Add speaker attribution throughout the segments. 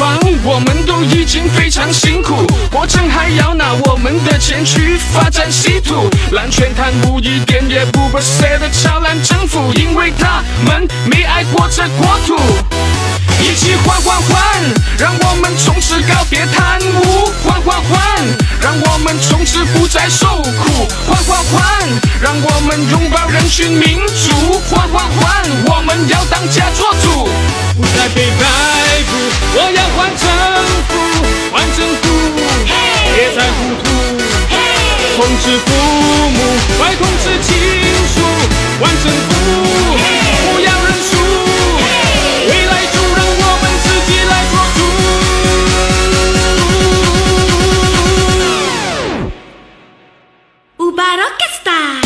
Speaker 1: 方，我们都已经非常辛苦，国政还要拿我们的钱去发展稀土，滥权贪污一点也不把谁的敲烂政府，因为他们没爱过这国土。一起换换换，让我们从此告别贪污，换换换，让我们从此不再受苦，换换换，让我们拥抱人群民主，换换换，我们要当家做主，不再被摆布。我要换政府，换政府，别再糊涂，统治父母，快统治亲属，换政府，不要认输，未来就让我们自己来做主。
Speaker 2: Uba Rocket Star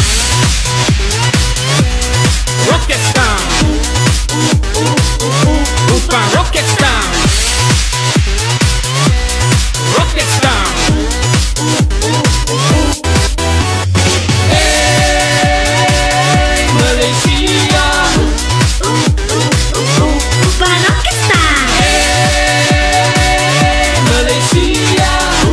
Speaker 1: Rocket Star Uba Rocket Star Rocket Star Hey Malaysia
Speaker 2: Uba Rocket Star
Speaker 1: Hey Malaysia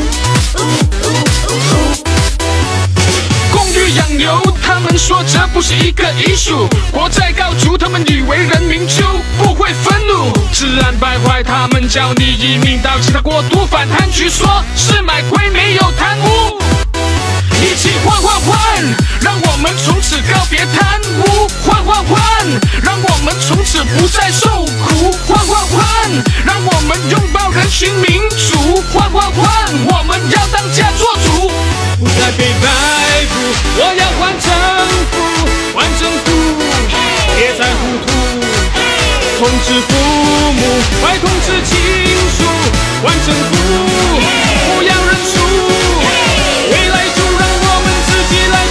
Speaker 1: 公寓养牛，他们说这不是一个艺术，国债高筑，他们以为人民就不会愤怒，治安败坏，他们叫你移民到其他国度，反贪局说是买贵没有贪污，一起换换换，让我们从此告别贪污，换换换，让我们从此不再受苦，换换换，让我们拥抱人群民主，换换换，我们要当家做主，不再被摆布。我要换政府，换政府，别再糊涂，统治父母，快统治亲属，换政府，不要认输，未来就让我们自己来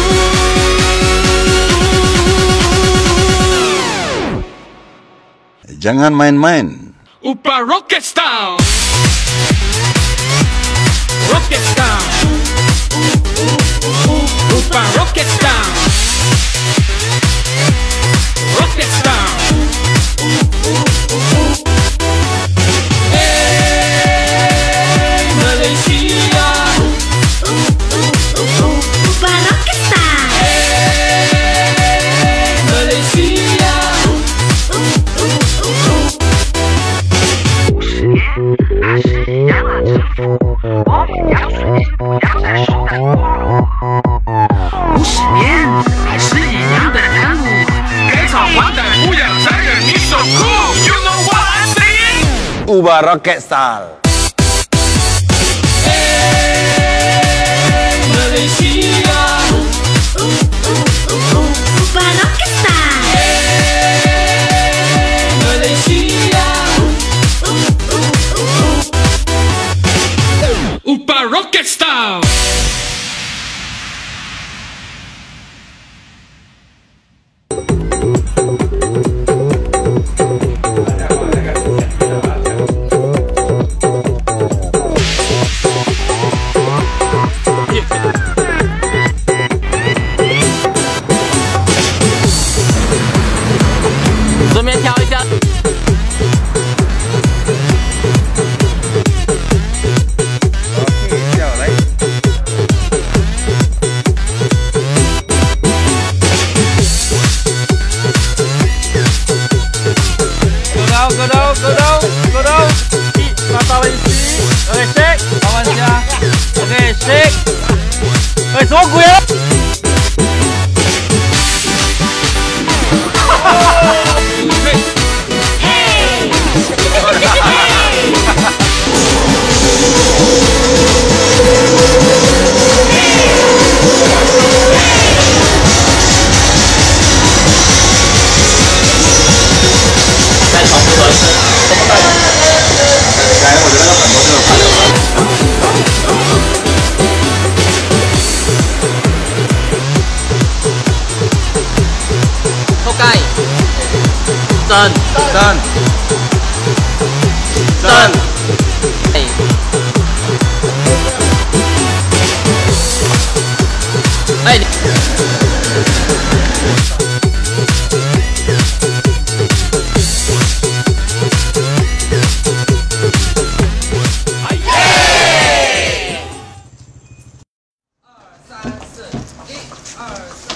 Speaker 1: 做主。
Speaker 3: Jangan main-main.
Speaker 1: Upa Rocket Style Rocket Style Upa Rocket Style Rocket Style Hey Malaysia
Speaker 2: Uba Rocket Star
Speaker 1: Hey Malaysia 50年还是一样的贪污，改朝换代不要再人民受苦。You know what I'm saying?
Speaker 3: Uba Rocket Style.
Speaker 1: Hey Malaysia
Speaker 2: Uba Rocket Star
Speaker 1: Hey Malaysia Upa Rocket Style
Speaker 4: 顺便跳一下。Go down. Mata isi. Okay, shake. Lawan dia. Okay, shake. Semua gue ya. Done. Hey. Hey.
Speaker 5: 3、4，1、2、3。